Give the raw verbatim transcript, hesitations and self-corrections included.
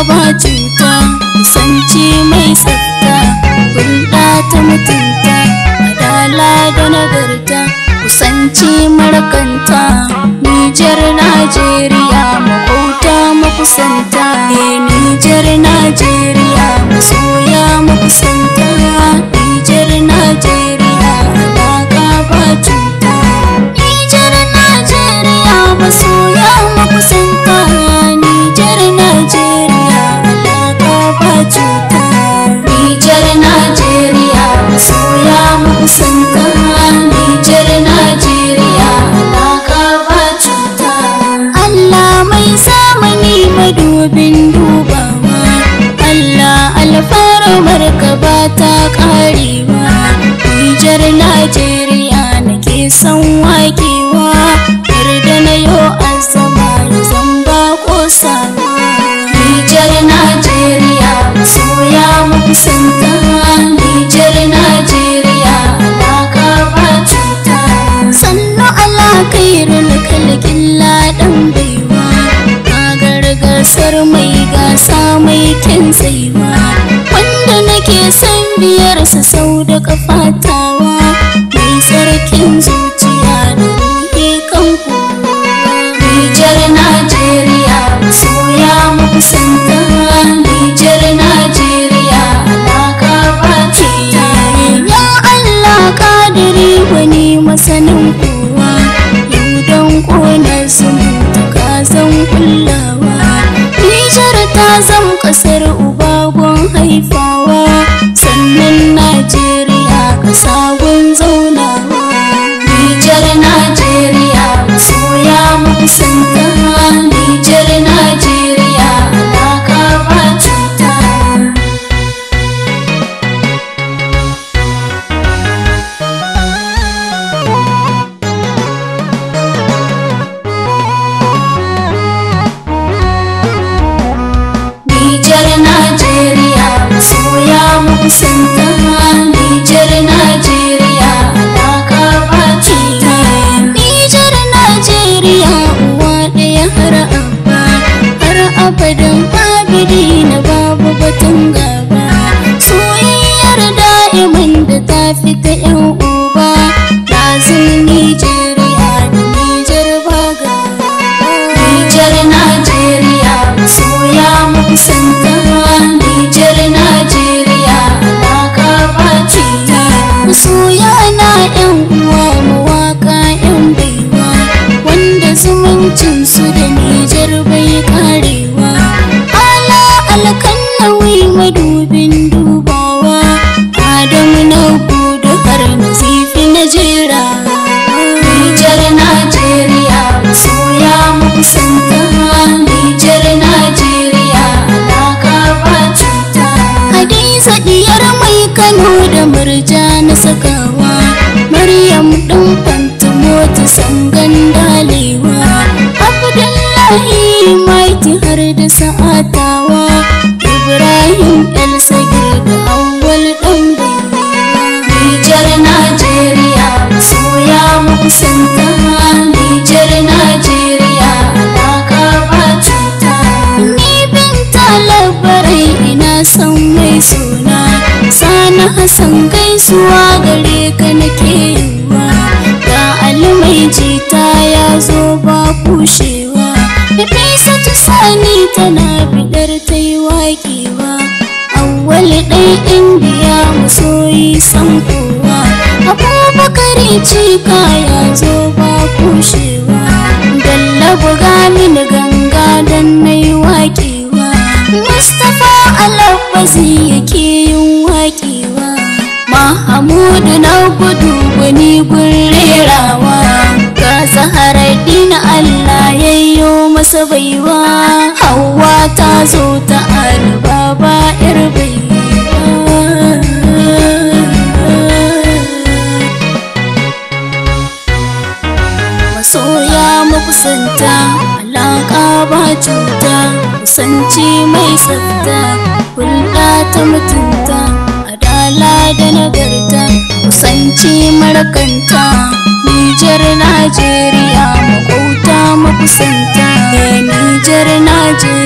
ba cuta, kusanci mai tsafta, hulɗa ta mutunta, adala da nagarta, kusanci marakanta. Nijar Najeriya maƙota makusanta, Nijar Najeriya masoya makusanta, Nijar Najeriya alaƙa ba cuta, Nijar Najeriya masoya makusanta, Nijar Najeriya alaƙa ba cuta, Nijar Najeriya masoya makusanta, Nijar Najeriya alaƙa ba cuta. Allah mai zamani madubin dubawa, Allah alfarmar ka ba ta ƙarewa, Nijar Najeriya nake son waƙewa, yarda na yo azama ya zamba ƙosawa. Nijar Najeriya masoya makusanta, Nijar Najeriya alaƙa ba cuta. Sannu ala kairul kalkin ladan baiwa, kagar gasar mai gasa mai kyan tsaiwa, wanda nake son biyarsa sau da kafatawa, mai tsarkin zuciya da ruhi kan kowa. Nijar Najeriya masoya makusanta, Nijar Najeriya alaƙa ba cuta. Ya Allah kadiri wani masanin kowa, yau don ƙona zumunta ka zan kullawa. Nijar ta zam ƙasar ubagon haifawa, sannan Najeriya ƙasagun zaunawa. Nijar Najeriya masoya makusanta, Nijar Najeriya alaƙa ba cuta. Nijar Najeriya masoya makusanta, Nijar Najeriya alaƙa ba cuta. Nijar Najeriya uwa ɗaya har abba, har abadan abidi na babu batun gaba, soyayyar da'iman da ta fita yan uba, lazim Nijeriya da Nijar ba gaba. Nijar Najeriya masoya makusanta, Nijar Najeriya alaƙa ba cuta. Masoya na yan uwa mawaƙa yan baiwa, wanda zumuncinsu da Nijar bai karewa, ala alkannawi madubin dubawa, Adamu na gudu har nazifi na jera. Nijar Najeriya masoya makusanta, Nijar Najeriya alaƙa ba cuta. Hadiza diyar mai Kano da murja na sakawa, Maryam ɗin fantamo ta sangan dalewa, Abdullahi maiti har da sa'atawa, Ibrahim el sagir da awwal ɗan baiwa. Nijar Najeriya masoya makusanta, Nijar Najeriya alaƙa ba cuta. Ni binta labarai ina son mai suna, Sani Hassan gaisuwa gare ka nake yiwa, ga almai jita ya zo ba kushewa, Nafisa ta sani tana bidar ta yi waƙewa, Awwal ɗan indiya masoyi san kowa, Abubakari cika ya zo ba kushewa, Bello buga mini ganga don na yi waƙewa, Mustapha Alabazi yake yin waƙewa, Mahamudu na gudu gwani gun rerawa, ga Zaharaddin Allah yayyo masa baiwa, Hauwa ta zo ta alba ba yar baiwa. Masoya makusanta, alaƙa ba cuta, kusanci mai tsafta, hulɗa ta mutunta, adala da nagarta, kusanci marakanta. Nijar Najeriya maƙota makusanta, Nijar Najeriya